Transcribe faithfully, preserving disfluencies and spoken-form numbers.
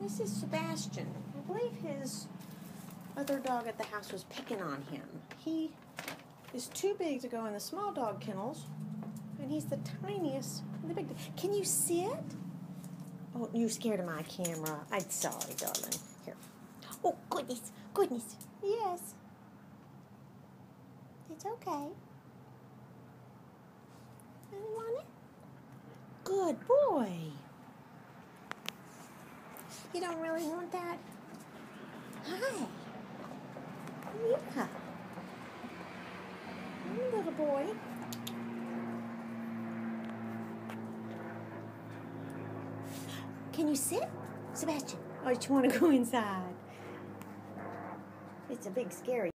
This is Sebastian. I believe his other dog at the house was picking on him. He is too big to go in the small dog kennels, and he's the tiniest in the big. Can you sit? Oh, you're scared of my camera. I'm sorry, darling. Here. Oh, goodness, goodness. Yes. It's okay. You want it? Good boy. You don't really want that? Hi. Yeah. Hey, little boy. Can you sit, Sebastian? Or do you want to go inside? It's a big scary